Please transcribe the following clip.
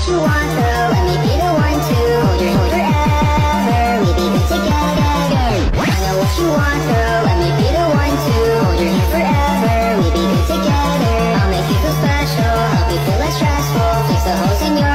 you want, girl. Let me be the one to hold your hand forever. We be good together. I know what you want, girl. Let me be the one to hold your hand forever. We be good together. I'll make you feel special, help you feel less stressful, fix the holes in your